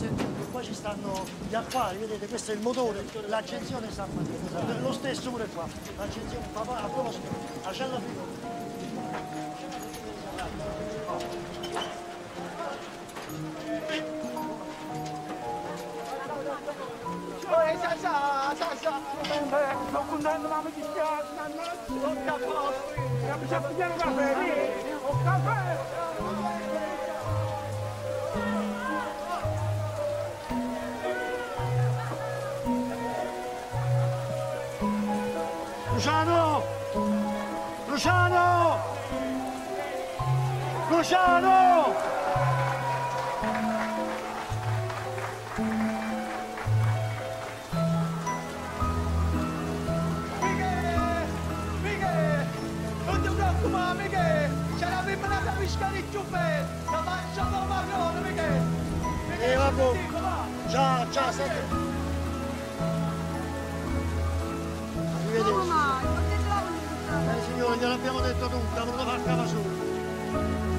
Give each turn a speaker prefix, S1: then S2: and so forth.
S1: Poi ci stanno gli acquari, vedete, questo è il motore, l'accensione sta lo stesso pure qua. L'accensione, papà, a proposito, la cella frigo.
S2: Sono contento, ma mi dispiace, non capisco. Mi sta pigliando caffè, un caffè!
S1: Luciano! Luciano! Luciano!
S2: Non ti preoccupare, Michele! Ce l'avremmo andata a pescare il ciuffè! La facciamo marrone, Michele!
S1: Vabbè! Ciao, senti! Arrivederci! Signore, gliel'abbiamo detto tutto, ha voluto far cava su!